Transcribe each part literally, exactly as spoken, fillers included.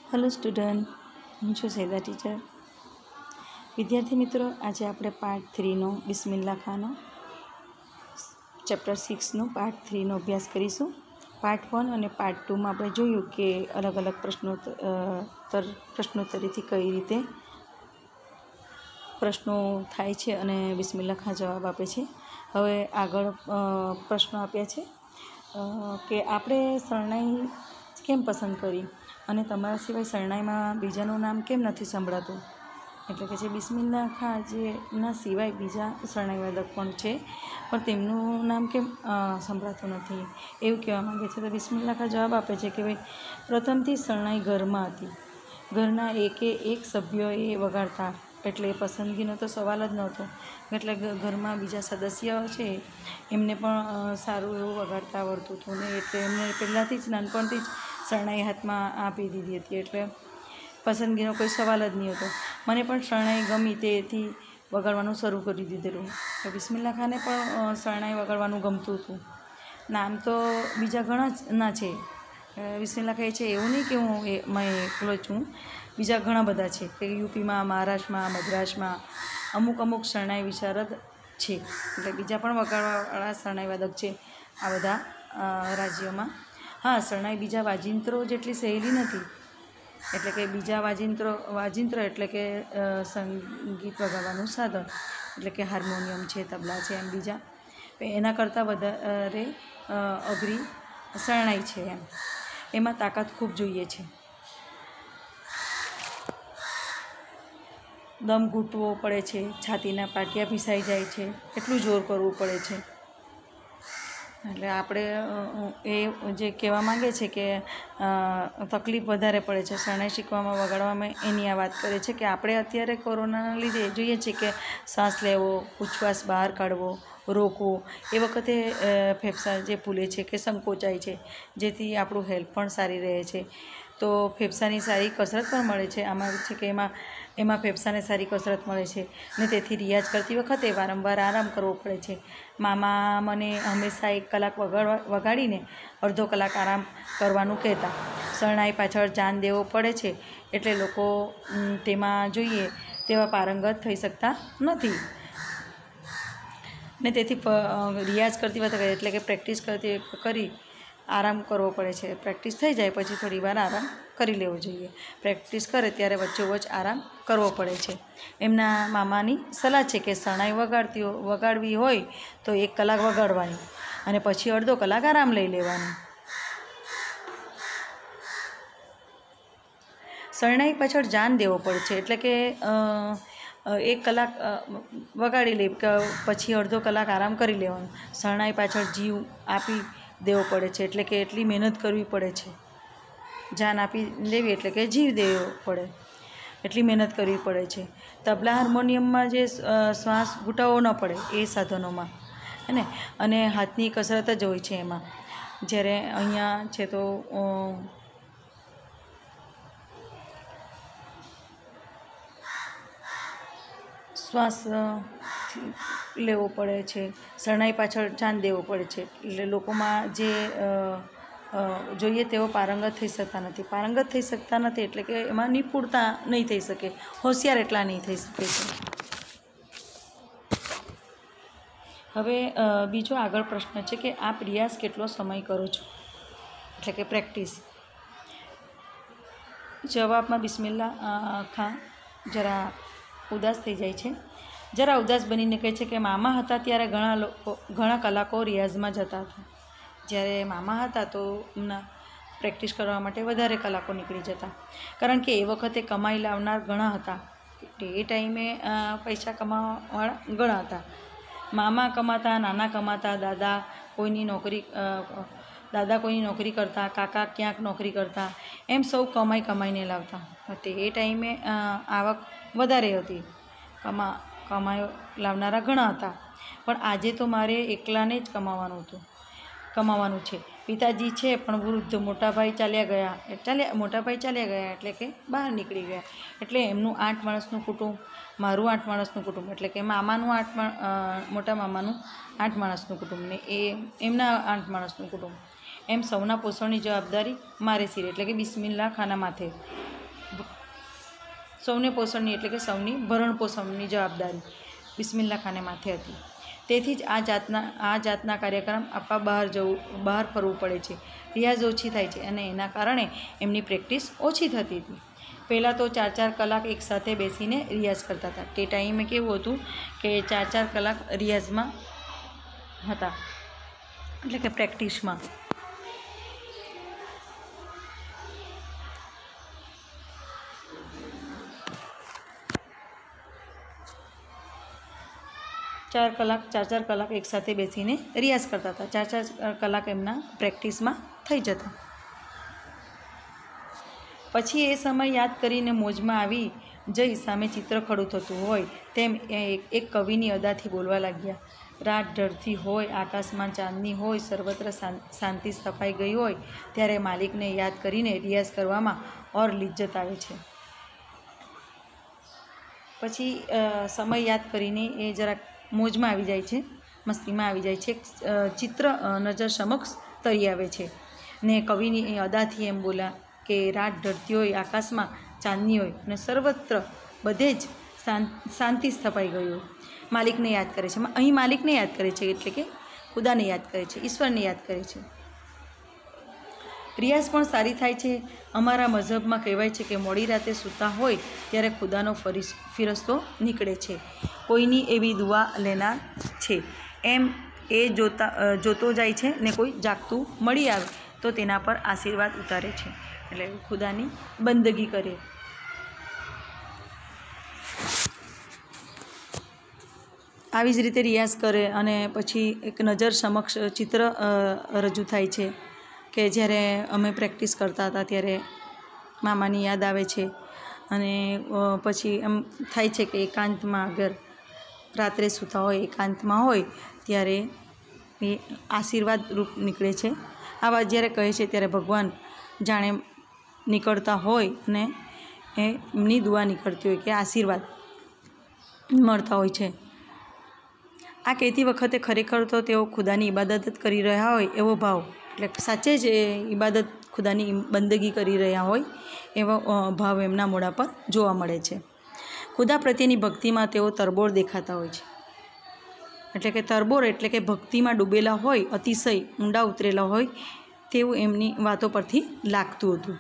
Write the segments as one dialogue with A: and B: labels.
A: Hello student, हूँ छूँ सैदा teacher. विद्यार्थी मित्रों, आज આપણે પાર્ટ થ્રીનો બિસ્મિલ્લા ખાનો ચેપ્ટર સિક્સનો પાર્ટ થ્રીનો અભ્યાસ કરીશું। પાર્ટ વન અને પાર્ટ ટુમાં આપણે જોયું કે અલગ અલગ પ્રશ્નોત્તર પ્રશ્નોત્તરીથી કઈ રીતે પ્રશ્નો થાય છે અને બિસ્મિલ્લા ખાં જવાબ આપે છે। હવે આગળ પ્રશ્નો આપ્યા છે કે આપણે શરણાઈ કેમ પસંદ કરી અને તમારા સિવાય શરણાઈમાં બીજાનું નામ કેમ નથી સંભળાતું। એટલે કે જે બિસ્મિલ્લા ખાં જે ના સિવાય બીજા શરણાઈ વાદક પણ છે પણ તેમનું નામ કેમ સંભળાતું નથી એવું કહેવા માંગે છે। તો બિસ્મિલ્લા ખાં જવાબ આપે છે કે ભાઈ પ્રથમથી શરણાઈ ઘરમાં હતી, ઘરના એકે એક સભ્યોએ વગાડતા, એટલે પસંદગીનો તો સવાલ જ નહોતો। એટલે ઘરમાં બીજા સદસ્ય છે એમને પણ સારું એવું વગાડતા આવડતું હતું ને એટલે એમને પહેલાંથી જ નાનપણથી જ શરણાઈ હાથમાં આપી દીધી હતી, એટલે પસંદગીનો કોઈ સવાલ જ નહીં હતો। મને પણ શરણાઈ ગમી તેથી વગાડવાનું શરૂ કરી દીધેલું। તો બિસ્મિલ્લા ખાંને પણ શરણાઈ વગાડવાનું ગમતું હતું। નામ તો બીજા ઘણા જ ના છે, બિસ્મિલ્લા ખાં છે એવું નહીં કે હું એ મેં એકલો જ છું, બીજા ઘણા બધા છે કે યુપીમાં, મહારાષ્ટ્રમાં, મદ્રાસમાં અમુક અમુક શરણાઈ વિશારદ છે, એટલે બીજા પણ વગાડવાવાળા શરણાઈ વાદક છે આ બધા રાજ્યોમાં। હા, શરણાઈ બીજા વાજિંત્રો જેટલી સહેલી નથી, એટલે કે બીજા વાજિંત્રો વાજિંત્ર એટલે કે સંગીત વગાડવાનું સાધન, એટલે કે હાર્મોનિયમ છે, તબલા છે, એમ બીજા એના કરતાં વધારે અઘરી શરણાઈ છે એમ, એમાં તાકાત ખૂબ જોઈએ છે। દમ ઘૂંટવો પડે છે, છાતીના પાટિયા ભીસાઈ જાય છે, એટલું જોર કરવું પડે છે। એટલે આપણે એ જે કહેવા માંગે છે કે તકલીફ વધારે પડે છે શરણાઈ શીખવામાં, વગાડવામાં, એની આ વાત કરે છે કે આપણે અત્યારે કોરોનાના લીધે જોઈએ છીએ કે શ્વાસ લેવો, ઉચ્છ્વાસ બહાર કાઢવો, રોકવો, એ વખતે ફેફસા જે ફૂલે છે કે સંકોચાય છે, જેથી આપણું હેલ્થ પણ સારી રહે છે। તો ફેફસાની સારી કસરત પણ મળે છે, આમાં છે કે એમાં એમાં ફેફસાને સારી કસરત મળે છે ને તેથી રિયાઝ કરતી વખતે વારંવાર આરામ કરવો પડે છે। મામા મને હંમેશા એક કલાક વગાડવા વગાડીને અડધો કલાક આરામ કરવાનું કહેતા। શરણાઈ પાછળ જાન દેવો પડે છે એટલે લોકો તેમાં જોઈએ તેવા પારંગત થઈ શકતા નથી ને તેથી રિયાઝ કરતી વખતે એટલે કે પ્રેક્ટિસ કરતી કરી આરામ કરવો પડે છે। પ્રેક્ટિસ થઈ જાય પછી થોડી વાર આરામ કરી લેવો જોઈએ, પ્રેક્ટિસ કરે ત્યારે વચ્ચોવચ્ચ આરામ કરવો પડે છે। એમના મામાની સલાહ છે કે શરણાઈ વગાડતી વગાડવી હોય તો એક કલાક વગાડવાની અને પછી અડધો કલાક આરામ લઈ લેવાનું। શરણાઈ પાછળ જાન દેવો પડે છે એટલે કે એક કલાક વગાડી લે પછી અડધો કલાક આરામ કરી લેવાનું। શરણાઈ પાછળ જીવ આપી દેવો પડે છે એટલે કે એટલી મહેનત કરવી પડે છે, જાન આપી દેવી એટલે કે જીવ દેવો પડે, એટલી મહેનત કરવી પડે છે। તબલા હાર્મોનિયમમાં જે શ્વાસ ઘૂંટાવવો ન પડે એ સાધનોમાં હે ને, અને હાથની કસરત જ હોય છે એમાં, જ્યારે અહીંયા છે તો શ્વાસ લેવો પડે છે, શરણાઈ પાછળ જાન દેવો પડે છે, એટલે લોકોમાં જે જોઈએ તેઓ પારંગત થઈ શકતા નથી પારંગત થઈ શકતા નથી એટલે કે એમાં નિપુણતા નહીં થઈ શકે, હોશિયાર એટલા નહીં થઈ શકે છે। હવે બીજો આગળ પ્રશ્ન છે કે આપ રિયાઝ કેટલો સમય કરો છો, એટલે કે પ્રેક્ટિસ। જવાબમાં બિસ્મિલ્લા ખાં જરા ઉદાસ થઈ જાય છે, જરા ઉદાસ બનીને કહે છે કે મામા હતા ત્યારે ઘણા લોકો ઘણા કલાકો રિયાઝમાં જતા હતા। જ્યારે મામા હતા તો એમના પ્રેક્ટિસ કરવા માટે વધારે કલાકો નીકળી જતા, કારણ કે એ વખતે કમાઈ લાવનાર ઘણા હતા, એ ટાઈમે પૈસા કમાવાવાળા ઘણા હતા। મામા કમાતા, નાના કમાતા, દાદા કોઈની નોકરી દાદા કોઈની નોકરી કરતા, કાકા ક્યાંક નોકરી કરતા, એમ સૌ કમાઈ કમાઈને લાવતા। તે એ ટાઈમે આવક વધારે હતી, કમા કમાઈ લાવનારા ઘણા હતા, પણ આજે તો મારે એકલાને જ કમાવાનું હતું કમાવાનું છે। પિતાજી છે પણ વૃદ્ધ, મોટાભાઈ ચાલ્યા ગયા ચાલ્યા મોટાભાઈ ચાલ્યા ગયા એટલે કે બહાર નીકળી ગયા, એટલે એમનું આઠ માણસનું કુટુંબ, મારું આઠ માણસનું કુટુંબ, એટલે કે મામાનું આઠ મોટા મામાનું આઠ માણસનું કુટુંબ ને એ એમના આઠ માણસનું કુટુંબ, એમ સૌના પોષણની જવાબદારી મારે સિર એટલે કે બિસ્મિલ્લા ખાંના માથે સૌને પોષણની એટલે કે સૌની ભરણ પોષણની જવાબદારી બિસ્મિલ્લા ખાને માથે હતી. તેથી જ આ જાતના આ જાતના કાર્યક્રમ આપવા બહાર જવું બહાર ફરવું પડે છે. રિયાઝ ઓછી થાય છે અને એના કારણે એમની પ્રેક્ટિસ ઓછી થતી હતી. પહેલાં તો ચાર ચાર કલાક એકસાથે બેસીને રિયાઝ કરતા હતા. તે ટાઈમે કેવું હતું કે ચાર ચાર કલાક રિયાઝમાં હતા, એટલે કે પ્રેક્ટિસમાં. ચાર કલાક ચાર ચાર કલાક એકસાથે બેસીને રિયાઝ કરતા હતા. ચાર ચાર કલાક એમના પ્રેક્ટિસમાં થઈ જતા. પછી એ સમય યાદ કરીને મોજમાં આવી જઈ સામે ચિત્ર ખડું થતું હોય તેમ એક કવિની અદાથી બોલવા લાગ્યા. રાત ઢળતી હોય, આકાશમાં ચાંદની હોય, સર્વત્ર શાંતિ સ્થપાઈ ગઈ હોય ત્યારે માલિકને યાદ કરીને રિયાઝ કરવામાં ઓર લિજ્જત આવે છે. પછી સમય યાદ કરીને એ જરાક મોજમાં આવી જાય છે, મસ્તીમાં આવી જાય છે. ચિત્ર નજર સમક્ષ તરી આવે છે ને કવિની અદાથી એમ બોલ્યા કે રાત ઢળતી હોય, આકાશમાં ચાંદની હોય અને સર્વત્ર બધે જ શાંતિ સ્થપાઈ ગઈ હોય. માલિકને યાદ કરે છે. અહીં માલિકને યાદ કરે છે એટલે કે ખુદાને યાદ કરે છે, ઈશ્વરને યાદ કરે છે. રિયાઝ પણ સારી થાય છે. અમારા મઝહબમાં કહેવાય છે કે મોડી રાતે સૂતા હોય ત્યારે ખુદાનો ફરિસ ફિરસ્તો નીકળે છે, કોઈની એવી દુઆ લેનાર છે એમ એ જોતા જોતો જાય છે ને કોઈ જાગતું મળી આવે તો તેના પર આશીર્વાદ ઉતારે છે, એટલે ખુદાની બંદગી કરે. આવી જ રીતે રિયાઝ કરે અને પછી એક નજર સમક્ષ ચિત્ર રજૂ થાય છે કે જ્યારે અમે પ્રેક્ટિસ કરતા હતા ત્યારે મામાની યાદ આવે છે. અને પછી એમ થાય છે કે એકાંતમાં અગર રાત્રે સૂતા હોય, એકાંતમાં હોય ત્યારે એ આશીર્વાદ રૂપ નીકળે છે. આવા જ્યારે કહે છે ત્યારે ભગવાન જાણે નીકળતા હોય અને એમની દુઆ નીકળતી હોય કે આશીર્વાદ મળતા હોય છે. આ કહેતી વખતે ખરેખર તો તેઓ ખુદાની ઇબાદત જ કરી રહ્યા હોય એવો ભાવ, એટલે સાચે જ એ ઇબાદત ખુદાની બંદગી કરી રહ્યા હોય એવો ભાવ એમના મોઢા પર જોવા મળે છે. ખુદા પ્રત્યેની ભક્તિમાં તેઓ તરબોળ દેખાતા હોય છે, એટલે કે તરબોળ એટલે કે ભક્તિમાં ડૂબેલા હોય, અતિશય ઊંડા ઉતરેલા હોય તેવું એમની વાતો પરથી લાગતું હતું.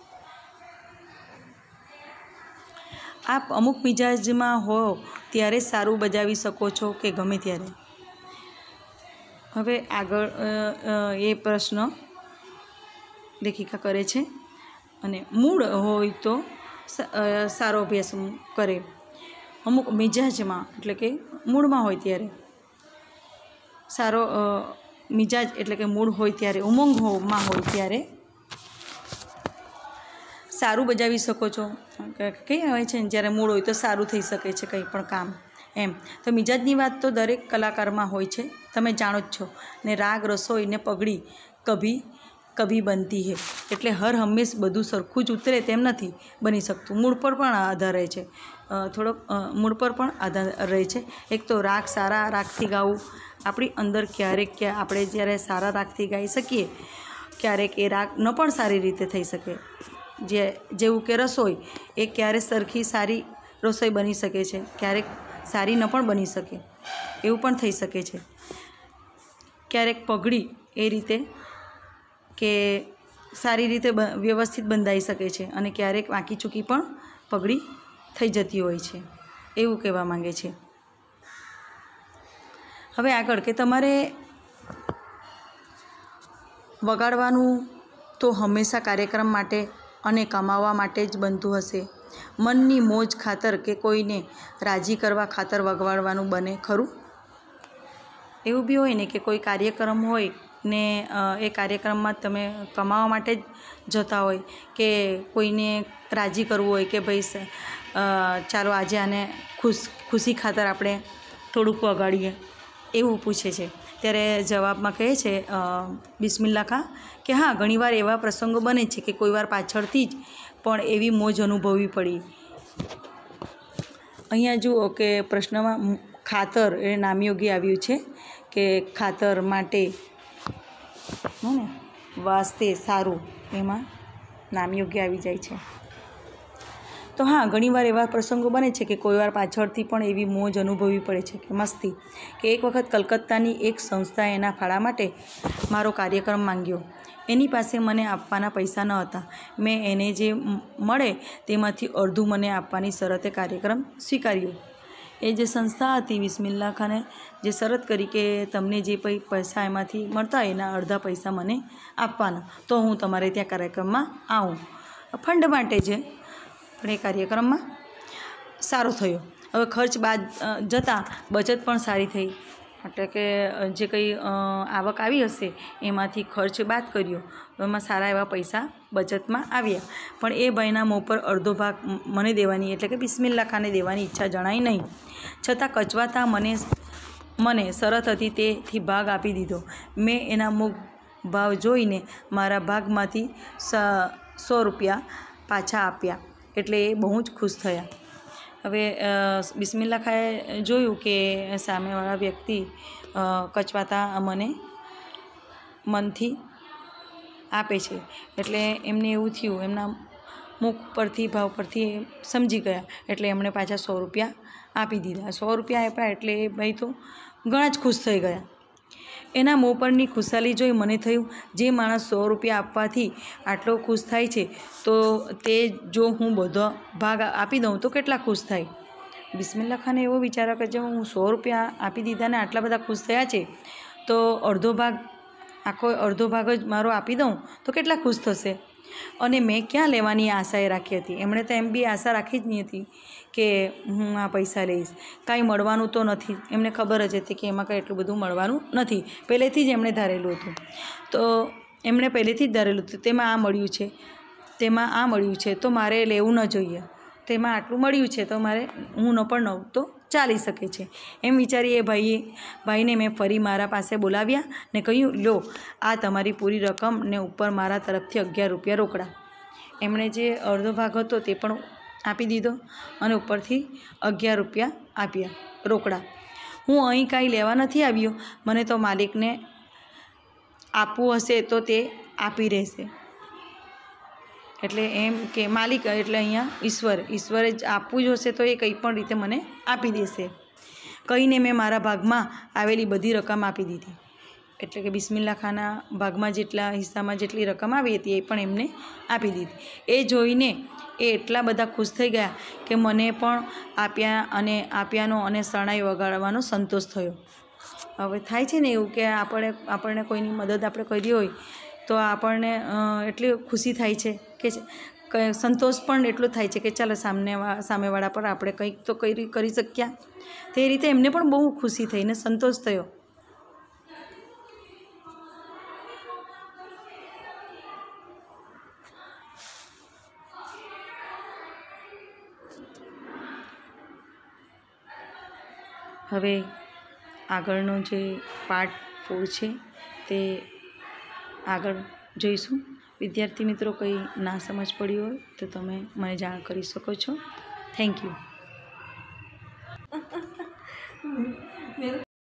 A: આપ અમુક મિજાજમાં હો ત્યારે સારું બજાવી શકો છો કે ગમે ત્યારે. હવે આગળ એ પ્રશ્ન લેખિકા કરે છે અને મૂળ હોય તો સારો અભ્યાસ કરે. અમુક મિજાજમાં એટલે કે મૂળમાં હોય ત્યારે સારો મિજાજ એટલે કે મૂળ હોય ત્યારે, ઉમંગમાં હોય ત્યારે સારું બજાવી શકો છો. કઈ આવે છે ને જ્યારે મૂળ હોય તો સારું થઈ શકે છે કંઈ પણ કામ એમ. તો મિજાજની વાત તો દરેક કલાકારમાં હોય છે, તમે જાણો જ છો. ને રાગ, રસોઈ ને પગડી કભી કભી બનતી હે, એટલે હર હંમેશ બધું સરખું જ ઉતરે તેમ નથી બની શકતું. મૂળ પર પણ આધાર રહે છે, થોડોક મૂળ પર પણ આધાર રહે છે. એક તો રાગ સારા રાગથી ગાવું. આપણી અંદર ક્યારેક ક્યાં આપણે જ્યારે સારા રાગથી ગાઈ શકીએ, ક્યારેક એ રાગ ન પણ સારી રીતે થઈ શકે. જે જેવું કે રસોઈ, એ ક્યારેક સરખી સારી રસોઈ બની શકે છે, ક્યારેક સારી ન પણ બની શકે, એવું પણ થઈ શકે છે. ક્યારેક પગડી એ રીતે કે સારી રીતે વ્યવસ્થિત બંધાઈ શકે છે અને ક્યારેક વાંકી ચૂકી પણ પગડી થઈ જતી હોય છે, એવું કહેવા માંગે છે. હવે આગળ કે તમારે વગાડવાનું તો હંમેશા કાર્યક્રમ માટે અને કમાવા માટે જ બનતું હશે. મનની મોજ ખાતર કે કોઈને રાજી કરવા ખાતર વગાડવાનું બને ખરું? એવું બી હોય ને કે કોઈ કાર્યક્રમ હોય ને એ કાર્યક્રમમાં તમે કમાવા માટે જ જતા હોય કે કોઈને રાજી કરવું હોય કે ભાઈ ચાલો આજે આને ખુશ ખુશી ખાતર આપણે થોડુંક વગાડીએ, એવું પૂછે છે. ત્યારે જવાબમાં કહે છે બિસ્મિલ્લા ખાં કે હા, ઘણીવાર એવા પ્રસંગો બને છે કે કોઈ વાર પાછળથી જ પણ એવી મોજ અનુભવવી પડી. અહીંયા જુઓ કે પ્રશ્નમાં ખાતર એ નામયોગી આવ્યું છે કે ખાતર માટે ને વાસ્તે સારું, એમાં નામયોગ્ય આવી જાય છે. તો હા, ઘણીવાર એવા પ્રસંગો બને છે કે કોઈવાર પાછળથી પણ એવી મોજ અનુભવવી પડે છે કે મસ્તી કે એક વખત કલકત્તાની એક સંસ્થાએ એના ફાળા માટે મારો કાર્યક્રમ માંગ્યો. એની પાસે મને આપવાના પૈસા ન હતા. મેં એને જે મળે તેમાંથી અડધું મને આપવાની શરતે કાર્યક્રમ સ્વીકાર્યો. એ જે સંસ્થા હતી બિસ્મિલ્લાહ ખાને જે શરત કરી કે તમને જે કંઈ પૈસા એમાંથી મળતા એના અડધા પૈસા મને આપવાના, તો હું તમારે ત્યાં કાર્યક્રમમાં આવું. ફંડ માટે છે, પણ એ કાર્યક્રમમાં સારો થયો. હવે ખર્ચ બાદ જતાં બચત પણ સારી થઈ, એટલે કે જે કંઈ આવક આવી હશે એમાંથી ખર્ચ બાદ કર્યો, એમાં સારા એવા પૈસા બચતમાં આવ્યા. પણ એ ભાઈના મોં પર અડધો ભાગ મને દેવાની એટલે કે બિસ્મિલ્લાહ ખાને દેવાની ઈચ્છા જણાઈ નહીં. છતાં કચવાતા મને મને શરત હતી તેથી ભાગ આપી દીધો. મેં એના મુખ ભાવ જોઈને મારા ભાગમાંથી સો રૂપિયા પાછા આપ્યા, એટલે એ બહુ જ ખુશ થયા. હવે બિસ્મિલ્લાહ ખાએ જોયું કે સામેવાળા વ્યક્તિ કચવાતા મને મનથી આપે છે, એટલે એમને એવું થયું, એમના મુખ પરથી ભાવ પરથી સમજી ગયા, એટલે એમણે પાછા સો રૂપિયા આપી દીધા. સો રૂપિયા આપ્યા એટલે એ ભાઈ તો ઘણા જ ખુશ થઈ ગયા. એના મોં પરની ખુશાલી જોઈ મને થયું, જે માણસ સો રૂપિયા આપવાથી આટલો ખુશ થાય છે તો તે જો હું બધો ભાગ આપી દઉં તો કેટલા ખુશ થાય. બિસ્મિલ્લાહ ખાને એવો વિચાર કે જો હું સો રૂપિયા આપી દીધા ને આટલા બધા ખુશ થયા છે, તો અડધો ભાગ આખો અડધો ભાગ જ મારો આપી દઉં તો કેટલા ખુશ થશે. અને મેં ક્યાં લેવાની આશાએ રાખી હતી. એમણે તો એમ બી આશા રાખી જ નહીં હતી કે હું આ પૈસા લઈશ. કાંઈ મળવાનું તો નથી, એમને ખબર જ હતી કે એમાં કાંઈ એટલું બધું મળવાનું નથી. પહેલેથી જ એમણે ધારેલું હતું. તો એમણે પહેલેથી જ ધારેલું હતું તેમાં આ મળ્યું છે, તેમાં આ મળ્યું છે તો મારે લેવું ન જોઈએ, તેમાં આટલું મળ્યું છે તો મારે હું ન પણ નવ તો ચાલી શકે છે. એમ વિચારી એ ભાઈએ ભાઈને મેં ફરી મારા પાસે બોલાવ્યા ને કહ્યું, લો આ તમારી પૂરી રકમ ને ઉપર મારા તરફથી અગિયાર રૂપિયા રોકડા. એમણે જે અડધો ભાગ હતો તે પણ આપી દીધો અને ઉપરથી અગિયાર રૂપિયા આપ્યા રોકડા. હું અહીં કાંઈ લેવા નથી આવ્યો, મને તો માલિકને આપવું હશે તો તે આપી રહેશે. એટલે એમ કે માલિક એટલે અહીંયા ઈશ્વર ઈશ્વરે જ આપવું જ હશે તો એ કંઈ પણ રીતે મને આપી દેશે કહીને મેં મારા ભાગમાં આવેલી બધી રકમ આપી દીધી. એટલે કે બિસ્મિલ્લાહ ખાના ભાગમાં જેટલા હિસ્સામાં જેટલી રકમ આવી હતી એ પણ એમને આપી દીધી. એ જોઈને એ એટલા બધા ખુશ થઈ ગયા કે મને પણ આપ્યા અને આપ્યાનો અને શરણાઈ વગાડવાનો સંતોષ થયો. હવે થાય છે ને એવું કે આપણે આપણને કોઈની મદદ આપણે કરી હોય તો આપણને એટલી ખુશી થાય છે કે સંતોષ પણ એટલો થાય છે કે ચાલો સામને સામેવાળા પર આપણે કંઈક તો કરી કરી શક્યા. તે રીતે એમને પણ બહુ ખુશી થઈ ને સંતોષ થયો. હવે આગળનો જે પાર્ટ ફોર છે તે આગળ જોઈશું. વિદ્યાર્થી મિત્રો કંઈ ના સમજ પડી હોય તો તમે મને જાણ કરી શકો છો. Thank you.